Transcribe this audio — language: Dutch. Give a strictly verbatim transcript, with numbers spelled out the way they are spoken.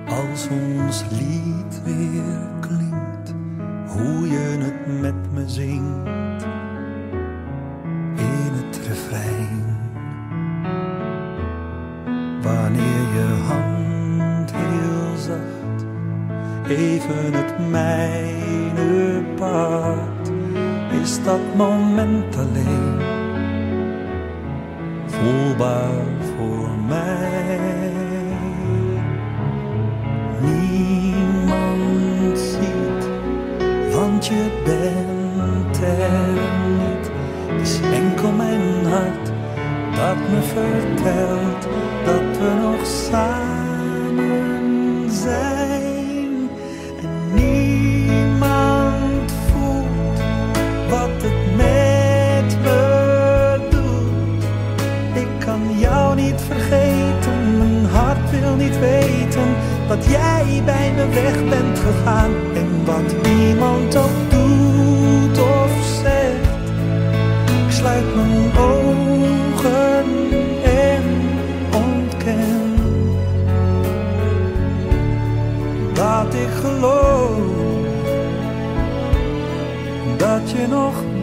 Als ons lied weer klinkt, hoe je het met me zingt in het refrein. Wanneer je hand heel zacht even het mijne pakt, is dat moment alleen voelbaar voor mij. Niemand ziet, want je bent er niet. Het is enkel mijn hart dat me vertelt dat we nog samen zijn. En niemand voelt wat het met me doet. Ik kan jou niet vergeten, mijn hart wil niet weten dat jij bij me weg bent gegaan. En wat iemand ook doet of zegt, ik sluit mijn ogen en ontken dat ik geloof dat je nog